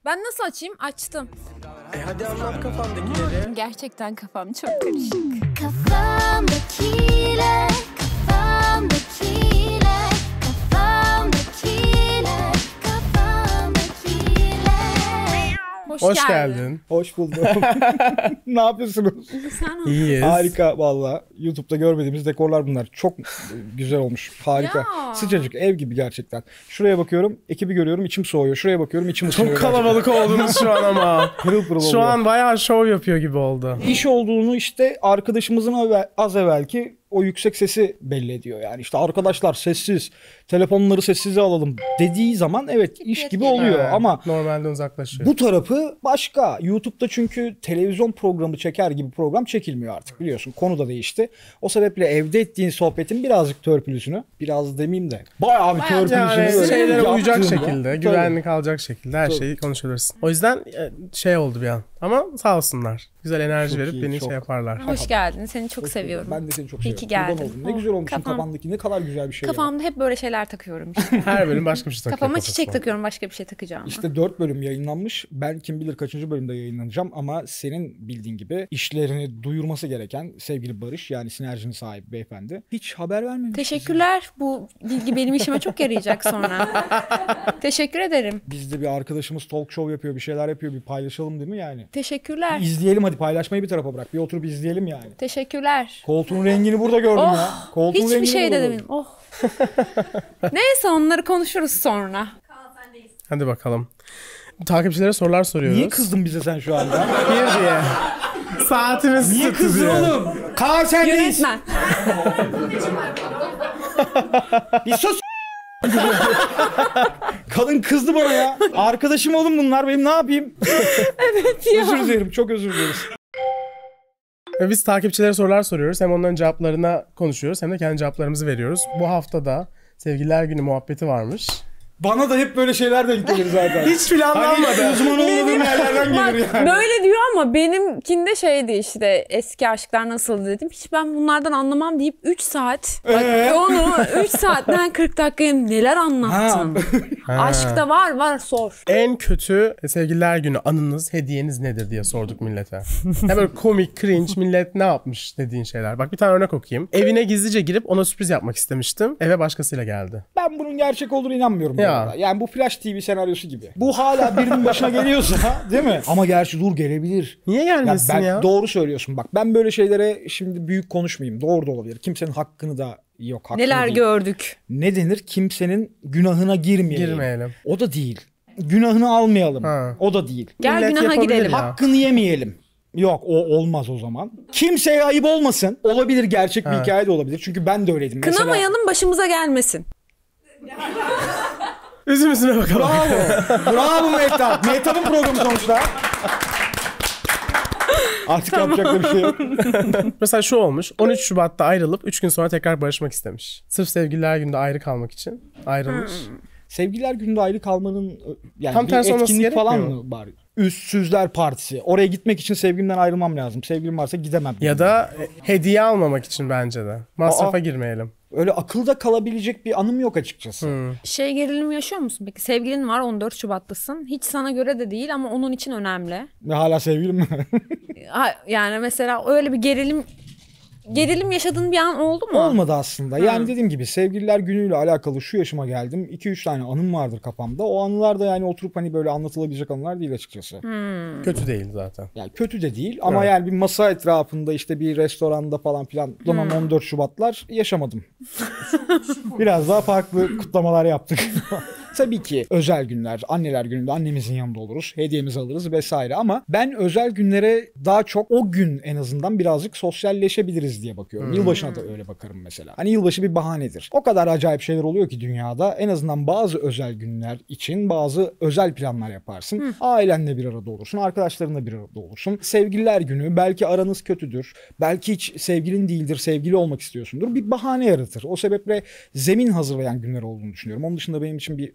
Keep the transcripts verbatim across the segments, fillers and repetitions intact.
Ben nasıl açayım? Açtım. E hadi anlat kafandakileri. Gerçekten kafam çok karışık. Kafamdakiler, kafamdakiler, kafamdakiler, kafamdakiler. Hoş, Hoş geldin. geldin. Hoş buldum. Ne yapıyorsunuz? Sen İyiyiz. Harika valla. YouTube'da görmediğimiz dekorlar bunlar. Çok güzel olmuş. Harika. Ya. Sıcacık ev gibi gerçekten. Şuraya bakıyorum, ekibi görüyorum, içim soğuyor. Şuraya bakıyorum, içim ısınıyor. Çok kalabalık oldunuz şu an ama. Pırıl pırıl Şu oluyor. an bayağı şov yapıyor gibi oldu. İş olduğunu işte arkadaşımızın evvel- az evvelki o yüksek sesi belli ediyor. Yani işte arkadaşlar sessiz, telefonları sessize alalım dediği zaman evet iş gibi oluyor Ha, ama normalden uzaklaşıyor. bu tarafı başka. YouTube'da çünkü televizyon programı çeker gibi program çekilmiyor artık biliyorsun. Konu da değişti. O sebeple evde ettiğin sohbetin birazcık törpülüsünü, biraz demeyeyim de bayağı bir Bayağı. törpülüsünü Yani böyle şeylere uyacak yaptığında- şekilde, Tabii. güvenlik alacak şekilde her Tabii. şeyi konuşabilirsin. O yüzden e, şey oldu bir an. Ama sağ olsunlar. Güzel enerji Çok verip iyi, beni çok. şey yaparlar. Hoş geldin. Seni çok seviyorum. Ben de seni çok İyi seviyorum. ki Kurban geldin. oldum. Ne Oh, güzel olmuşsun kafam- kafandaki. Ne kadar güzel bir şey ya. Kafamda hep böyle şeyler takıyorum işte. Her bölüm başka bir şey takıyor. Kafama kafasına. çiçek takıyorum, başka bir şey takacağım. İşte dört bölüm yayınlanmış. Ben kim bilir kaçıncı bölümde yayınlanacağım ama senin bildiğin gibi işlerini duyurması gereken sevgili Barış, yani sinerjinin sahibi beyefendi hiç haber vermemiş. Teşekkürler. Bu bilgi benim işime çok yarayacak sonra. Teşekkür ederim. Bizde bir arkadaşımız talk show yapıyor, bir şeyler yapıyor, bir paylaşalım değil mi yani? Teşekkürler. İzleyelim hadi, paylaşmayı bir tarafa bırak. Bir oturup izleyelim yani. Teşekkürler. Koltuğun rengini burada gördüm Oh, ya. Koltuğun hiçbir rengini şey de burada demedim. Oh. Neyse, onları konuşuruz sonra. Hadi bakalım. Takipçilere sorular soruyoruz. Niye kızdın bize sen şu anda? Bir diye. Saatimiz Niye tuttu kızdın diye. oğlum? Kaan sendeyiz. Yönetmen. Bir sus. Kadın kızdı bana ya. Arkadaşım oğlum bunlar, benim ne yapayım? Evet ya. Özür dilerim, çok özür dileriz. Ve biz takipçilere sorular soruyoruz. Hem onların cevaplarına konuşuyoruz hem de kendi cevaplarımızı veriyoruz. Bu hafta da Sevgililer Günü muhabbeti varmış. Bana da hep böyle şeyler denk gelir zaten. Hiç planlanmadı. Hani uzman olmadığım yerlerden gelir yani. Böyle diyor ama benimkinde şeydi işte, eski aşklar nasıl dedim. Hiç ben bunlardan anlamam deyip üç saat. Bak Ee? onu üç saatten kırk dakikaya neler anlattım. Aşkta var var sor. En kötü Sevgililer Günü anınız, hediyeniz nedir diye sorduk millete. Hem böyle komik, cringe, millet ne yapmış dediğin şeyler. Bak bir tane örnek okuyayım. Evine gizlice girip ona sürpriz yapmak istemiştim. Eve başkasıyla geldi. Ben bunun gerçek olduğunu inanmıyorum. Ya. bu arada. Yani bu Flash T V senaryosu gibi. Bu hala birinin başına geliyorsa değil mi? Ama gerçi dur gelebilir. Niye Ya gelmesin ben, ya? doğru söylüyorsun bak. Ben böyle şeylere şimdi büyük konuşmayayım. Doğru da olabilir. Kimsenin hakkını da yok. Hakkını Neler değil. gördük. Ne denir? Kimsenin günahına girmeyelim. Girmeyelim. O da değil. Günahını almayalım. Ha. O da değil. Gel Millet günaha yapabilir girelim. ya. Hakkını yemeyelim. Yok, o olmaz o zaman. Kimseye ayıp olmasın. Olabilir, gerçek bir Evet. hikaye de olabilir. Çünkü ben de öyleydim. Mesela... Kınamayalım, başımıza gelmesin. Üzüm üzüme bakalım. Bravo. Bravo Mehtap. Mehtap'ın programı sonuçta. Artık yapacak da bir şey yok. Mesela şu olmuş. on üç Şubat'ta ayrılıp üç gün sonra tekrar barışmak istemiş. Sırf Sevgililer Günü'nde ayrı kalmak için ayrılmış. Sevgililer Günü'nde ayrı kalmanın yani Tam bir tersi olması etkinlik falan gerekmiyor mı var? Üstsüzler Partisi. Oraya gitmek için sevgilimden ayrılmam lazım. Sevgilim varsa gidemem. Ya da hediye almamak için bence de. Masrafa Aa. girmeyelim. Öyle akılda kalabilecek bir anım yok açıkçası. Şey, gerilim yaşıyor musun peki? Sevgilin var, on dört Şubat'tasın. Hiç sana göre de değil ama onun için önemli. Ve hala sevgilim mi? Ha, yani mesela öyle bir gerilim gerilim yaşadığın bir an oldu mu? Olmadı aslında. Yani dediğim gibi sevgililer günüyle alakalı şu yaşıma geldim. iki üç tane anım vardır kafamda. O anılar da yani oturup hani böyle anlatılabilecek anılar değil açıkçası. Kötü değil zaten. Yani kötü de değil ama Evet. yani bir masa etrafında işte bir restoranda falan filan donan on dört Şubatlar yaşamadım. Biraz daha farklı kutlamalar yaptık. Tabii ki özel günler, anneler gününde annemizin yanında oluruz, hediyemizi alırız vesaire ama ben özel günlere daha çok o gün en azından birazcık sosyalleşebiliriz diye bakıyorum. Yılbaşına da öyle bakarım mesela. Hani yılbaşı bir bahanedir. O kadar acayip şeyler oluyor ki dünyada, en azından bazı özel günler için bazı özel planlar yaparsın. Ailenle bir arada olursun, arkadaşlarınla bir arada olursun. Sevgililer günü, belki aranız kötüdür, belki hiç sevgilin değildir, sevgili olmak istiyorsundur. Bir bahane yaratır. O sebeple zemin hazırlayan günler olduğunu düşünüyorum. Onun dışında benim için bir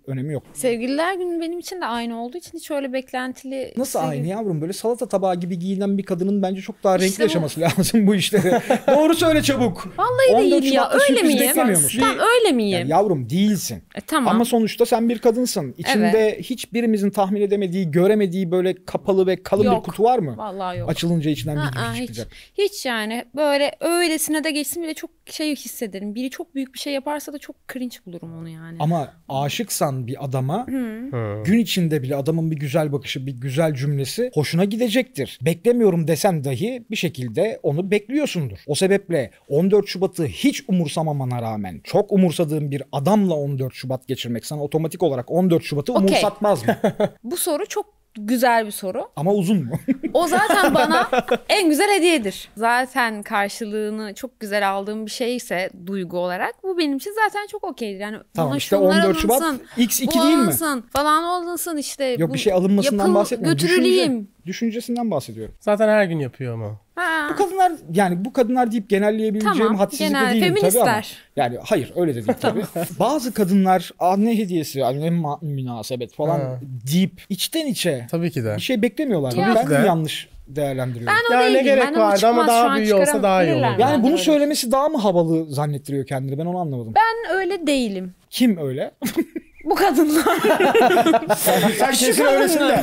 önemi yok. Sevgililer günü benim için de aynı olduğu için hiç öyle beklentili... Nasıl sevgili- aynı yavrum? Böyle salata tabağı gibi giyinen bir kadının bence çok daha renkli İşte bu- yaşaması lazım bu işleri. Doğru söyle çabuk. Vallahi on dört değil ya, Şubat'ta öyle sürpriz miyim? beklemiyor musun? Tamam öyle miyim? Yani yavrum değilsin. E, tamam. Ama sonuçta sen bir kadınsın. İçinde hiçbirimizin tahmin edemediği, göremediği böyle kapalı ve kalın Yok. bir kutu var mı? Vallahi yok. Açılınca içinden bir Aa, gülüş hiç, çıkacak. hiç yani böyle öylesine de geçsin bile çok şey hissederim. Biri çok büyük bir şey yaparsa da çok cringe bulurum onu yani. Ama aşıksan bir adama Hı. gün içinde bile adamın bir güzel bakışı, bir güzel cümlesi hoşuna gidecektir. Beklemiyorum desen dahi bir şekilde onu bekliyorsundur. O sebeple on dört Şubat'ı hiç umursamamana rağmen çok umursadığın bir adamla on dört Şubat geçirmek sana otomatik olarak on dört Şubat'ı Okey. umursatmaz mı? Bu soru çok güzel bir soru. Ama uzun mu? O zaten bana en güzel hediyedir. Zaten karşılığını çok güzel aldığım bir şeyse duygu olarak bu benim için zaten çok okeydir. Yani Tamam bana işte şunlar on dört Şubat alınsın, X iki bu değil mi? alınsın falan alınsın işte. Yok bu bir şey alınmasından yapıl- bahsetmiyorum. Götürüleyim. Düşünce, düşüncesinden bahsediyorum. Zaten her gün yapıyor ama. Ha. Bu kadınlar yani bu kadınlar deyip genelleyebileceğim Tamam, hadsizlikte genel, değilim tabii ama. feministler. Yani hayır öyle de değil tabii. Bazı kadınlar ah ne hediyesi ah, ne ma- münasebet falan Ha. deyip içten içe Tabii ki de. bir şey beklemiyorlar. Tabii Ben ki de. mi yanlış değerlendiriyorum? Ben o Ya ne değilim. gerek Ben onu vardı ama çıkmaz, daha şu an büyüğü olsa daha iyi çıkarabilirler olurdu. mi? Yani Ben bunu öyle. söylemesi daha mı havalı zannettiriyor kendini? Ben onu anlamadım. Ben öyle değilim. Kim öyle? Bu kadınlar. Sen kesin öylesin de.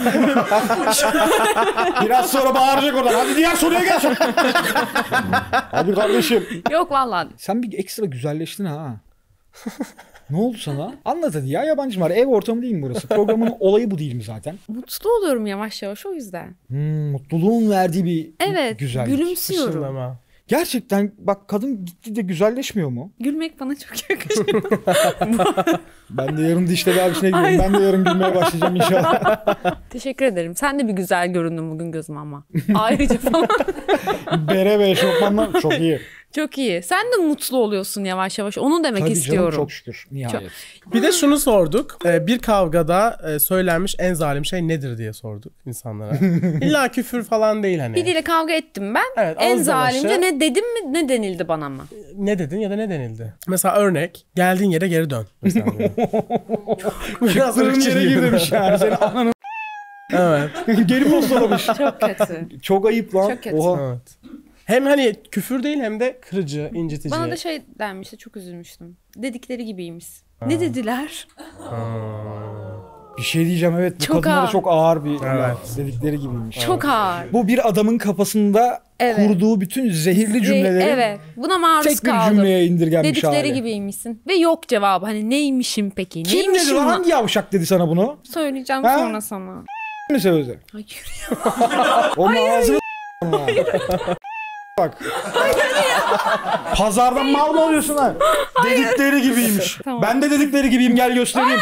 Biraz sonra bağıracak oradan. Hadi diğer soruya geç. Hadi kardeşim. Yok vallahi. Sen bir ekstra güzelleştin ha. Ne oldu sana? Anlat hadi ya, yabancı var. Ev ortamı değil mi burası? Programın olayı bu değil mi zaten? Mutlu oluyorum yavaş yavaş o yüzden. Hmm, mutluluğun verdiği bir Evet, güzellik. gülümsüyorum. Fışıldama. Gerçekten bak kadın gitti de güzelleşmiyor mu? Gülmek bana çok yakışıyor. Ben de yarın diş tedavisine gidiyorum. Ben de yarın gülmeye başlayacağım inşallah. Teşekkür ederim. Sen de bir güzel göründün bugün gözüme ama. Ayrıca falan. Bere ve eşofmanla çok iyi. Çok iyi. Sen de mutlu oluyorsun yavaş yavaş. Onu demek Tabii istiyorum. canım çok şükür. Nihayet. Bir de şunu sorduk. Ee, Bir kavgada e, söylenmiş en zalim şey nedir diye sorduk insanlara. İlla küfür falan değil hani. Biriyle kavga ettim ben. Evet, En ağız zalimce dalaşı. ne dedim mi ne denildi bana mı? Ne dedin ya da ne denildi? Mesela örnek, geldiğin yere geri dön. Mesela böyle. Biraz Çıktığın ırkçı yere gibi. gir demiş yani. Senin ananı Evet. geri postalamış. Çok kötü. Çok ayıp lan. Çok kötü. Oha. Evet. Hem hani küfür değil hem de kırıcı, incitici. Bana da şey denmişti çok üzülmüştüm. Dedikleri gibiymiş. Ne dediler? Bir şey diyeceğim, evet bu Çok kadınlara ağır. çok ağır bir Evet. laf dedikleri gibiymiş. Çok ağır. Bu bir adamın kafasında Evet. kurduğu bütün zehirli cümleleri Evet. Buna maruz tek bir kaldım. cümleye indirgenmiş Dedikleri hali. gibiymişsin. Ve yok cevabı. Hani neymişim peki? Kim dedi Neymişim lan? lan? Hangi yavşak dedi sana bunu? Söyleyeceğim Ha? sonra sana. Mi söyledi? Hayır. Onun ağzını bak. Pazardan mal mı alıyorsun lan? Dedikleri gibiymiş. Tamam. Ben de dedikleri gibiyim, gel göstereyim.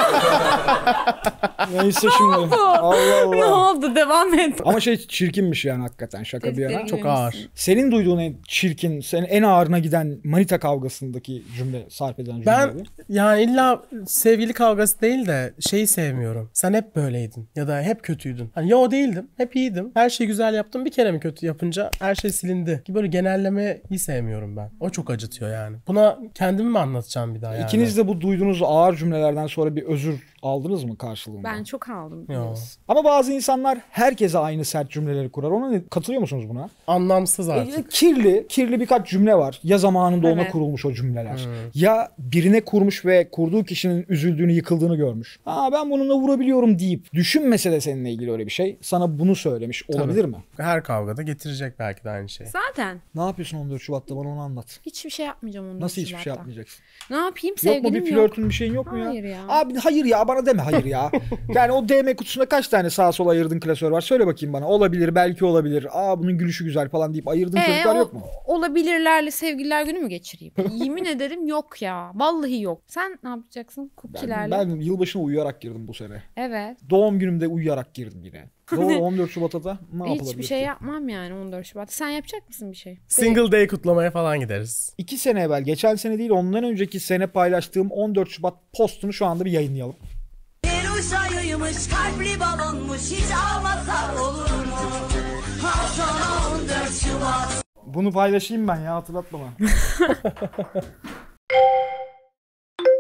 Neyse şimdi. Allah Ne Allah. oldu? Devam et. Ama şey çirkinmiş yani hakikaten, şaka bir Dedikleri yana. gibi. Çok ağır. Senin duyduğun en çirkin, senin en ağırına giden manita kavgasındaki cümle, sarf eden cümle. Ben neydi? yani illa sevgili kavgası değil de şeyi sevmiyorum. Sen hep böyleydin ya da hep kötüydün. Hani yo değildim. Hep iyiydim. Her şeyi güzel yaptım. Bir kere mi kötü yapınca her şey silindi. Ki böyle genellemeyi sevmiyorum ben. O çok acıtıyor yani. Buna kendimi mi anlatacağım bir daha yani? İkiniz de bu duyduğunuz ağır cümlelerden sonra bir özür aldınız mı karşılığında? Ben çok aldım. Yo. biliyorsun. Ama bazı insanlar herkese aynı sert cümleleri kurar. Ona ne, katılıyor musunuz buna? Anlamsız E, artık. kirli, kirli birkaç cümle var. Ya zamanında ona Evet. kurulmuş o cümleler. Ya birine kurmuş ve kurduğu kişinin üzüldüğünü, yıkıldığını görmüş. Aa ben bununla vurabiliyorum deyip düşünmese de seninle ilgili öyle bir şey. Sana bunu söylemiş. Olabilir mi? Her kavgada getirecek belki de aynı şey. Zaten Ne yapıyorsun on dört Şubat'ta, bana onu anlat. hiçbir şey yapmayacağım ondan. Nasıl hiçbir şey yapmayacaksın? Ne yapayım? Yok mu Sevgilim bir yok. flörtün, bir şeyin yok mu ya? Hayır ya. Abi hayır ya, bana deme hayır ya. Yani o D M kutusunda kaç tane sağa sola ayırdığın klasör var? Söyle bakayım bana. Olabilir, belki olabilir. Aa bunun gülüşü güzel falan deyip ayırdığın Ee, çocuklar o- yok mu? Olabilirlerle sevgililer günü mü geçireyim? Yemin ederim yok ya. Vallahi yok. Sen ne yapacaksın? Ben, Cookie'lerle. ben yılbaşına uyuyarak girdim bu sene. Evet. Doğum günümde uyuyarak girdim yine. Doğru on dört Şubat'ta da ne yapılabilir? Hiçbir şey ki? yapmam yani on dört Şubat. Sen yapacak mısın bir şey? Single day kutlamaya falan gideriz. İki sene evvel, geçen sene değil ondan önceki sene paylaştığım on dört Şubat postunu şu anda bir yayınlayalım. Bir uşağıymış, kalpli balonmuş, hiç almasa olur mu? Al sana on dört Şubat. Bunu paylaşayım ben ya, hatırlatma bana.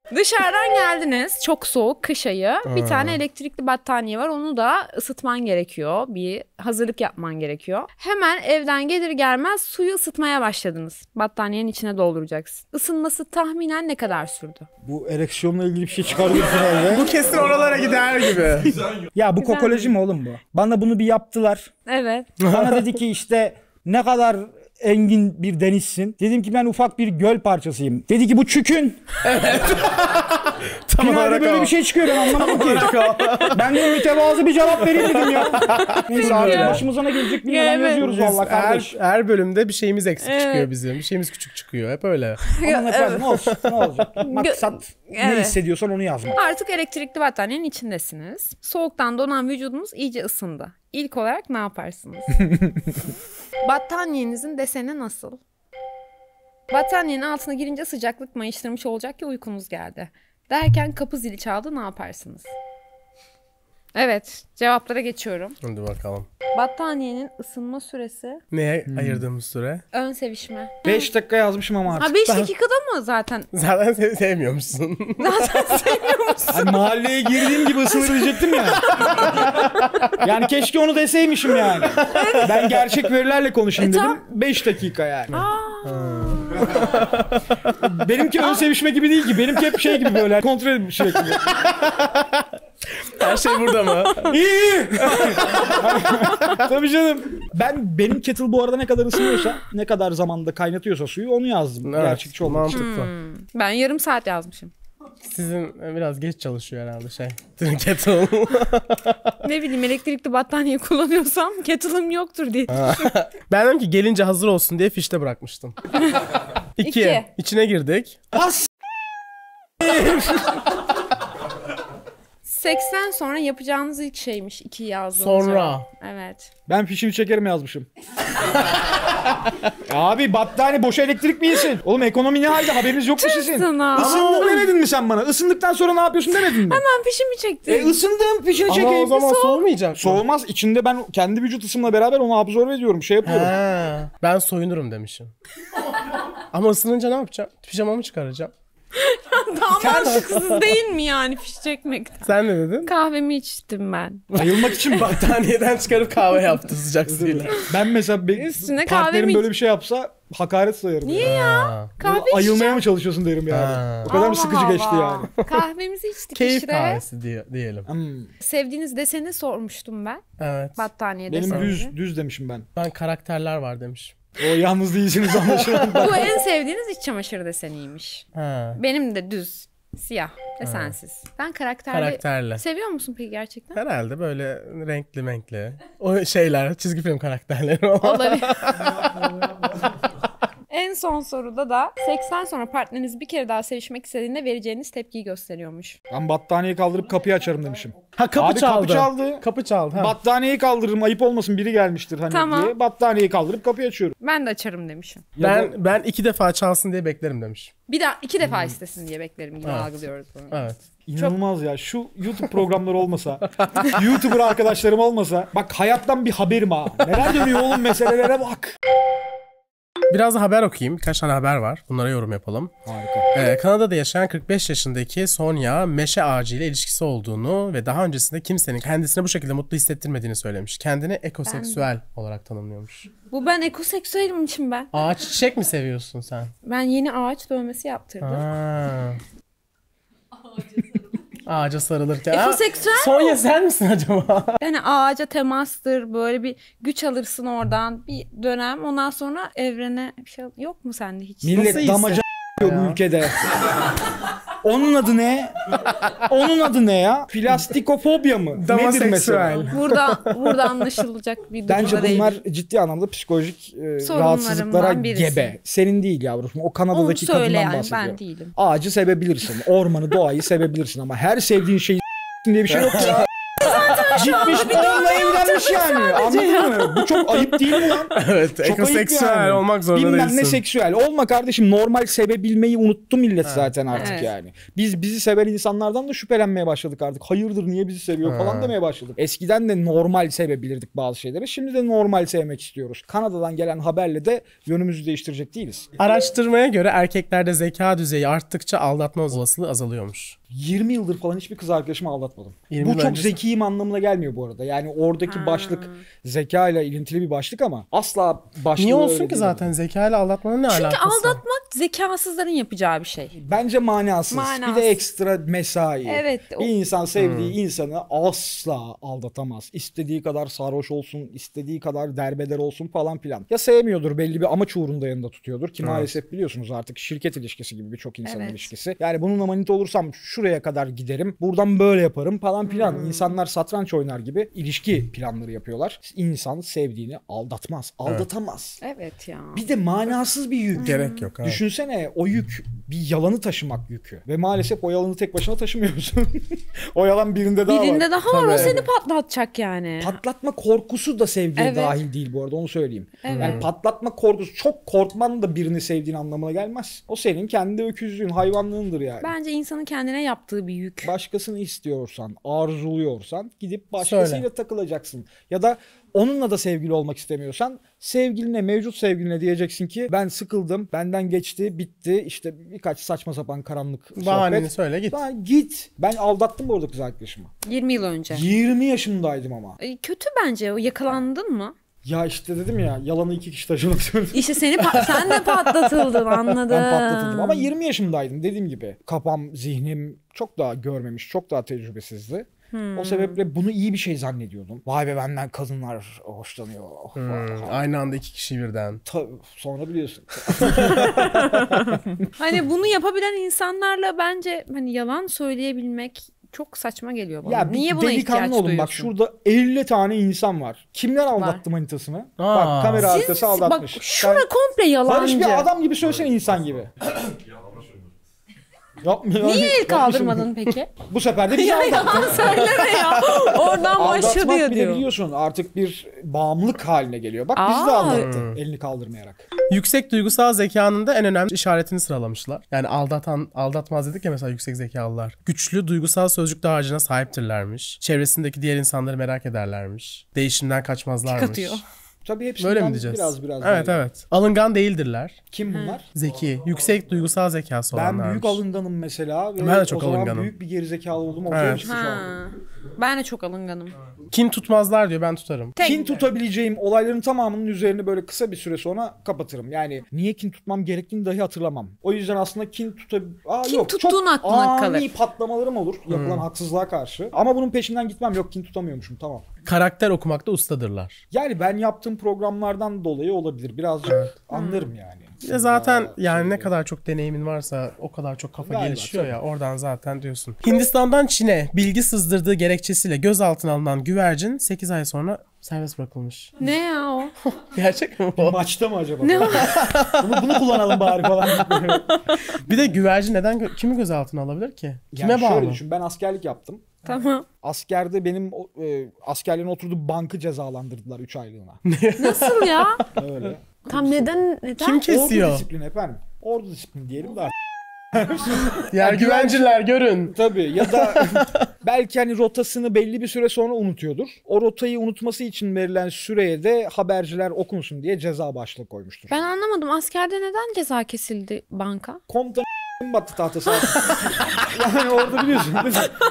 Dışarıdan geldiniz. Çok soğuk kış ayı. Bir Aa. tane elektrikli battaniye var. Onu da ısıtman gerekiyor. Bir hazırlık yapman gerekiyor. Hemen evden gelir gelmez suyu ısıtmaya başladınız. Battaniyenin içine dolduracaksın. Isınması tahminen ne kadar sürdü? Bu ereksiyonla ilgili bir şey çıkarıyorsun herhalde. Bu kesin oralara gider gibi. Ya bu Güzel kokoloji mi oğlum bu? Bana bunu bir yaptılar. Evet. Bana dedi ki işte ne kadar engin bir denizsin. Dedim ki ben ufak bir göl parçasıyım. Dedi ki bu çükün. Tam Finalde olarak böyle o. bir şey çıkıyor, ben anlamadım ki. Ben de mütevazı bir cevap vereyim dedim ya. Neyse artık başımıza ne gelecek bilmeden Evet. yazıyoruz Biz valla kardeş. her, her bölümde bir şeyimiz eksik Evet. çıkıyor bizim. Bir şeyimiz küçük çıkıyor. Hep öyle. Ama ne kadar ne olsun, ne olacak? Maksat ne Evet. hissediyorsan onu yazma. Artık elektrikli battaniyenin içindesiniz. Soğuktan donan vücudunuz iyice ısındı. İlk olarak ne yaparsınız? Battaniyenizin deseni nasıl? Battaniyenin altına girince sıcaklık mayıştırmış olacak ki uykunuz geldi. Derken kapı zili çaldı, ne yaparsınız? Evet, cevaplara geçiyorum. Hadi bakalım. Battaniyenin ısınma süresi Neye ayırdığımız süre? ön sevişme. beş dakika yazmışım ama artık. Ha beş dakikada mı zaten? Zaten sev sevmiyormuşsun. Zaten sevmiyor musun? Hani mahalleye girdiğim gibi ısınır diyecektim ya. Yani keşke onu deseymişim yani. Ben gerçek verilerle konuşayım E, dedim. tam- beş dakika yani. Benimki ön sevişme gibi değil ki. Benimki hep şey gibi böyle kontrol edip sürekli. Her şey burada mı? İyi iyi. Tabii canım. Ben benim kettle bu arada ne kadar ısınıyorsa, ne kadar zamanda kaynatıyorsa suyu onu yazdım. Evet, Gerçekçi olmak için. mantıklı. Ben yarım saat yazmışım. Sizin biraz geç çalışıyor herhalde şey. Kettle. Ne bileyim, elektrikli battaniye kullanıyorsam kettle'ım yoktur diye. Ben dedim ki gelince hazır olsun diye fişte bırakmıştım. İki. İki. İçine girdik. As. seksen sonra yapacağınız ilk şeymiş iki yazdığınız Sonra. cevap. Evet. Ben fişini çekerim yazmışım. Abi battaniye boşa elektrik mi yesin? Oğlum ekonomi ne halde, haberiniz yok mu sizin? sana. Isındım demedin mi sen bana? Isındıktan sonra ne yapıyorsun demedin mi? Ben fişimi çektim. E ısındım, fişini Ama çekeyim. o zaman Soğuk. soğumayacak mı? Soğumaz. İçinde ben kendi vücut ısımla beraber onu absorbe ediyorum. Şey yapıyorum. Ha, ben soyunurum demişim. Ama ısınınca ne yapacağım? Pijamamı çıkaracağım. Daha mantıksız değil mi yani fiş çekmekten? Sen ne dedin? Kahvemi içtim ben. Ayılmak için bak. Battaniyeden çıkarıp kahve yaptı sıcak suyla. Ben mesela be, Üstüne partnerim kahvemi- böyle bir şey yapsa hakaret sayarım. Niye yani. Ha. Kahve Ayılmaya içeceğim. mı çalışıyorsun derim yani. Ha. O kadar mı Allah sıkıcı geçti Allah. yani. Kahvemizi içtik Keyif işte. kahvesi diye, diyelim. Hmm. Sevdiğiniz deseni sormuştum ben. Evet. Battaniye Benim deseni. düz düz demişim ben. Ben karakterler var demiş. O yalnız değilsiniz anlaşılan. Bu en sevdiğiniz iç çamaşırı deseniymiş. Ha. Benim de düz. Siyah. Desensiz. Ben karakterli... Karakterle. Seviyor musun peki gerçekten? Herhalde böyle renkli menkli. O şeyler, çizgi film karakterleri olan. Olabilir. En son soruda da seksen sonra partneriniz bir kere daha sevişmek istediğinde vereceğiniz tepkiyi gösteriyormuş. Ben battaniyeyi kaldırıp kapıyı açarım demişim. Ha kapı Abi çaldı. kapı çaldı. Kapı çaldı. Ha. Battaniyeyi kaldırırım, ayıp olmasın biri gelmiştir hani Tamam. diye. Battaniyeyi kaldırıp kapıyı açıyorum. Ben de açarım demişim. Ya ben da- ben iki defa çalsın diye beklerim demiş. Bir daha iki defa istesin diye beklerim gibi Evet. algılıyoruz bunu. Evet. İnanılmaz ya. Şu YouTube programları olmasa, YouTuber arkadaşlarım olmasa, bak hayattan bir haberim ha. Neler dönüyor oğlum, meselelere bak. Biraz da haber okuyayım. Birkaç tane haber var. Bunlara yorum yapalım. Harika. Ee, Kanada'da yaşayan kırk beş yaşındaki Sonia meşe ağacı ile ilişkisi olduğunu ve daha öncesinde kimsenin kendisine bu şekilde mutlu hissettirmediğini söylemiş. Kendini ekoseksüel olarak tanımlıyormuş. Bu ben ekoseksüelim için ben. Ağaç çiçek mi seviyorsun sen? Ben yeni ağaç dövmesi yaptırdım. Ha. Ağaca sarılırken. Ekoseksüel Aa, Sonya sen misin acaba? Yani ağaca temastır, böyle bir güç alırsın oradan bir dönem. Ondan sonra evrene bir şey yok mu sende hiç? Millet Nasıl damaca bu ülkede. Onun adı ne? Onun adı ne ya? Plastikofobya mı? Nedir Damaseksüel. mesela? Burada burada anlaşılacak bir durumda Bence değil. bunlar ciddi anlamda psikolojik e, Sorunlarımdan rahatsızlıklara birisi. gebe. Senin değil yavrum. O Onu Kanada'daki söyle kadından yani bahsediyor. ben değilim. Ağacı sevebilirsin. Ormanı, doğayı sevebilirsin ama her sevdiğin şeyi diye bir şey yok ya. Gitmiş onunla evlenmiş yani. Anladın mı? Bu çok ayıp değil mi lan? Evet, Çok ayıp ekoseksüel yani. olmak zorunda Bilmem değilsin. ne seksüel. Olma kardeşim, normal sevebilmeyi unuttu millet zaten artık Evet. yani. Biz bizi seven insanlardan da şüphelenmeye başladık artık. Hayırdır, niye bizi seviyor Ha. falan demeye başladık. Eskiden de normal sevebilirdik bazı şeyleri. Şimdi de normal sevmek istiyoruz. Kanada'dan gelen haberle de yönümüzü değiştirecek değiliz. Araştırmaya göre erkeklerde zeka düzeyi arttıkça aldatma olasılığı azalıyormuş. yirmi yıldır falan hiçbir kız arkadaşımı aldatmadım. yirmi Bu yıl çok öncesi- zekiyim anlamına gelmiyor bu arada. Yani oradaki başlık zeka ile ilintili bir başlık ama asla başlığı Niye öyle olsun ki değil. zaten zekayla aldatmanın ne Çünkü alakası? aldatmak zekasızların yapacağı bir şey. Bence manasız. Manasız. Bir de ekstra mesai. Evet, o- Bir insan sevdiği Hmm. insanı asla aldatamaz. İstediği kadar sarhoş olsun, istediği kadar derbeder olsun falan filan. Ya sevmiyordur, belli bir amaç uğrunda yanında tutuyordur ki maalesef biliyorsunuz artık şirket ilişkisi gibi birçok insanın Evet. ilişkisi. Yani bununla manita olursam şuraya kadar giderim, buradan böyle yaparım falan filan. Hmm. İnsanlar satranç oynar gibi ilişki planları yapıyorlar. İnsan sevdiğini aldatmaz, aldatamaz. Evet ya. Bir de manasız bir yük. Gerek yok. Evet. Düşünsene, o yük bir yalanı taşımak yükü. Ve maalesef o yalanı tek başına taşımıyorsun. O yalan birinde daha var. Birinde daha var, o Tabii. seni patlatacak yani. Patlatma korkusu da sevgiye Evet. dahil değil bu arada, onu söyleyeyim. Evet. Yani patlatma korkusu, çok korkman da birini sevdiğin anlamına gelmez. O senin kendi öküzlüğün, hayvanlığındır yani. Bence insanın kendine yaptığı bir yük. Başkasını istiyorsan, arzuluyorsan gidip başkasıyla Söyle. takılacaksın. Ya da onunla da sevgili olmak istemiyorsan sevgiline, mevcut sevgiline diyeceksin ki ben sıkıldım, benden geçti, bitti. İşte birkaç saçma sapan karanlık Bahaneni sohbet. söyle git. Ben git. Ben aldattım bu arada kız arkadaşımı. yirmi yıl önce. yirmi yaşındaydım ama. E, Kötü bence o. Yakalandın mı? Ya işte dedim ya, yalanı iki kişi taşımak zorunda. İşte seni pa- sen de patlatıldın, anladım. Ben patlatıldım ama yirmi yaşındaydım dediğim gibi. Kafam, zihnim çok daha görmemiş, çok daha tecrübesizdi. O sebeple bunu iyi bir şey zannediyordum. Vay be, benden kadınlar hoşlanıyor. Hmm, aynı anda iki kişi birden. Ta- sonra biliyorsun. Hani bunu yapabilen insanlarla bence hani yalan söyleyebilmek çok saçma geliyor bana. Ya bir Niye buna ihtiyaç delikanlı olun, bak duyuyorsun? şurada elli tane insan var. Kimler aldattı manitasını? Aa. Bak kamera Siz- arkası aldatmış. Bak şura Sen- komple yalancı. Barış bir adam gibi söylesene, insan gibi. Yapmıyor. Niye el Yapmışım. kaldırmadın peki? Bu sefer de bizi Ya aldattı. yalan söyleme ya. Oradan başladı Aldatmak ya bir de diyor. biliyorsun artık bir bağımlılık haline geliyor. Bak bizi de Aa. aldattı elini kaldırmayarak. Yüksek duygusal zekanın da en önemli işaretini sıralamışlar. Yani aldatan, aldatmaz dedik ya mesela yüksek zekalılar. Güçlü duygusal sözcük dağarcığına sahiptirlermiş. Çevresindeki diğer insanları merak ederlermiş. Değişimden kaçmazlarmış. Katıyor. Tabii hepsinden Böyle mi diyeceğiz? biraz biraz. Evet böyle. evet. Alıngan değildirler. Kim bunlar? Zeki. Yüksek duygusal zekası Ben olanlarmış. büyük alınganım mesela. Ve Ben de çok o zaman alınganım. büyük bir gerizekalı olduğum ortaya Evet. çıktı şu an. Ha. Ben de çok alınganım. Kin tutmazlar diyor, ben tutarım. Tek Kin tutabileceğim olayların tamamının üzerini böyle kısa bir süre sonra kapatırım. Yani niye kin tutmam gerektiğini dahi hatırlamam. O yüzden aslında kin tuta... Aa, Kin yok, tuttuğun çok aklına ani kalır. patlamalarım olur yapılan haksızlığa karşı. Ama bunun peşinden gitmem. Yok, kin tutamıyormuşum, tamam. Karakter okumakta ustadırlar. Yani ben yaptığım programlardan dolayı olabilir. Birazcık anlarım yani. Bir de zaten Daha yani şey- ne kadar çok deneyimin varsa o kadar çok kafa Galiba, gelişiyor tabii. ya, oradan zaten diyorsun. Hindistan'dan Çin'e bilgi sızdırdığı gerekçesiyle gözaltına alınan güvercin sekiz ay sonra serbest bırakılmış. Ne ya o? Gerçek mi bu? Maçta mı acaba? Ne o? bunu, bunu kullanalım bari falan. Bir de güvercin neden gö- kimi gözaltına alabilir ki? Kime Yani bağlı? şöyle düşün, ben askerlik yaptım. Tamam. Askerde benim o- e, askerlerin oturduğu bankı cezalandırdılar üç aylığına. Nasıl ya? Öyle. Tam neden? Neden? Kim kesiyor? Ordu disiplini efendim. Ordu disiplini diyelim de artık. Diğer güvenciler görün. Tabii, ya da belki hani rotasını belli bir süre sonra unutuyordur. O rotayı unutması için verilen süreye de haberciler okusun diye ceza başlığı koymuştur. Ben anlamadım. Askerde neden ceza kesildi banka? Komutan battı tahtası. Yani orada biliyorsun değil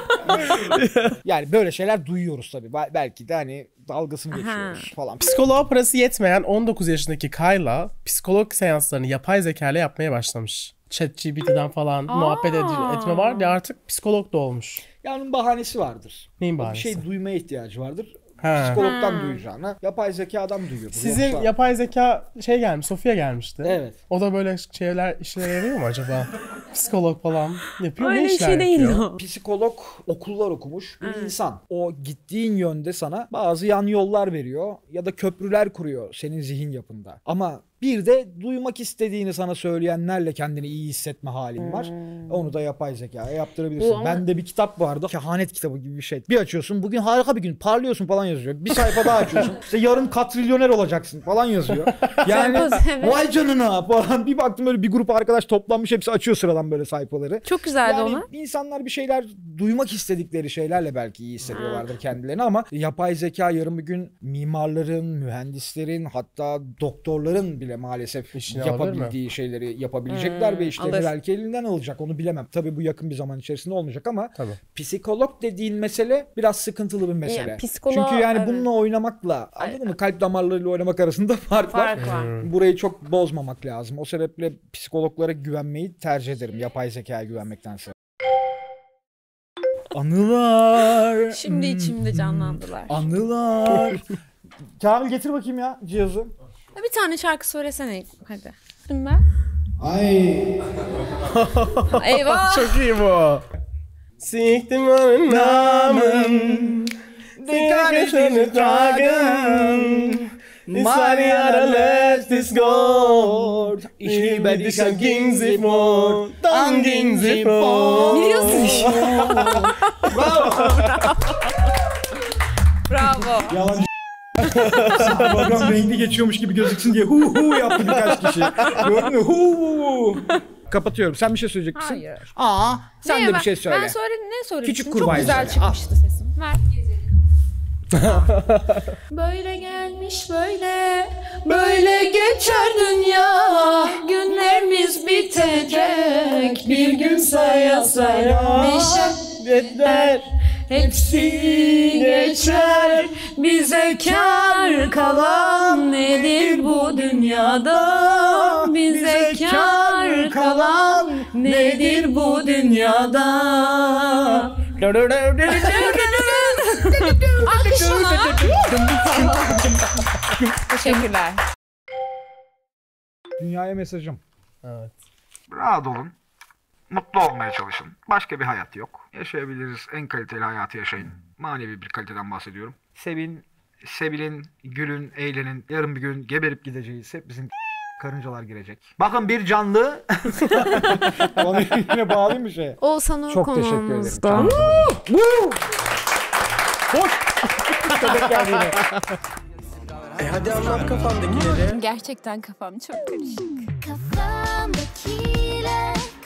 mi? Yani böyle şeyler duyuyoruz tabii. Bel- Belki de hani dalgasını geçiyoruz falan. Psikoloğa parası yetmeyen on dokuz yaşındaki Kayla psikolog seanslarını yapay zeka ile yapmaya başlamış. ChatGPT'den falan muhabbet ed- etme var ya, artık psikolog da olmuş. Yani onun bahanesi vardır. Neyin Bir bahanesi? şey duymaya ihtiyacı vardır. Ha. Psikologdan duyacağına yapay zekadan duyuyordur. Sizin Yoksa- yapay zeka şey gelmiş, Sofia gelmişti. Evet. O da böyle şeyler işlere yarıyor mu acaba? Psikolog falan yapıyor. Öyle ne bir işler şey değil yapıyor? o. Psikolog okullar okumuş bir insan. O gittiğin yönde sana bazı yan yollar veriyor ya da köprüler kuruyor senin zihin yapında. Ama Bir de duymak istediğini sana söyleyenlerle kendini iyi hissetme halin var. Hmm. Onu da yapay zekaya yaptırabilirsin. Bu ama- Bende bir kitap vardı. Kehanet kitabı gibi bir şey. Bir açıyorsun, bugün harika bir gün, parlıyorsun falan yazıyor. Bir sayfa daha açıyorsun. İşte yarın katrilyoner olacaksın falan yazıyor. Yani Evet. vay canına falan. Bir baktım böyle bir grup arkadaş toplanmış, hepsi açıyor sıradan böyle sayfaları. Çok güzeldi Yani ona. insanlar bir şeyler duymak istedikleri şeylerle belki iyi hissediyorlardır kendilerini ama yapay zeka yarın bir gün mimarların, mühendislerin, hatta doktorların bile maalesef İşini alır yapabildiği şeyleri yapabilecekler Hmm, ve işlerini alır. belki elinden alacak. Onu bilemem. Tabii bu yakın bir zaman içerisinde olmayacak ama Tabii. psikolog dediğin mesele biraz sıkıntılı bir mesele. Yani psikolo- Çünkü yani evet. bununla oynamakla, anladın mı? Kalp damarlarıyla oynamak arasında fark var. Fark var. Burayı çok bozmamak lazım. O sebeple psikologlara güvenmeyi tercih ederim yapay zekaya güvenmektense. Anılar. Şimdi içimde canlandılar. Anılar. Kamil getir bakayım ya cihazı. Ya bir tane şarkı söylesene hadi. Şimdi ben. Ay. Eyvah. Çok iyi bu. Siktim onun namın. Dikkatlini tragen. Maria lässt es gård. Ich liebe dich an Ginsifort. An Ginsifort. Biliyorsun işte. Bravo. Yalancı. Program renkli geçiyormuş gibi gözüksün diye hu hu yaptı birkaç kişi. Gördün mü? Hu hu. Kapatıyorum. Sen bir şey söyleyecek misin? Hayır. Aa, sen Neye de bir ben- şey söyle. Ben söyle ne söylemiştim? Küçük Çok kurbağayı güzel söyle. çıkmıştı sesim. Ver. Böyle gelmiş böyle, böyle geçer dünya. Günlerimiz bitecek, bir gün saya saya. Meşakkatler hepsi geçer. Bize kâr kalan nedir bu dünyada? Bize kâr kalan nedir bu dünyada? Alkışlama. Teşekkürler. Dünyaya mesajım. Evet. Rahat olun. Mutlu olmaya çalışın. Başka bir hayat yok. Yaşayabiliriz. En kaliteli hayatı yaşayın. Manevi bir kaliteden bahsediyorum. Sevin, sevilin, gülün, eğlenin. Yarın bir gün geberip gideceğiz. Hep bizim karıncalar girecek. Bakın bir canlı. Onu yine bağlayayım bir şey. Oğuzhan o Çok teşekkür ederim. konuğumuzda. Hoş. Köpek geldi yine. E hadi anlat kafandakileri. Gerçekten kafam çok karışık. Kafamdakiler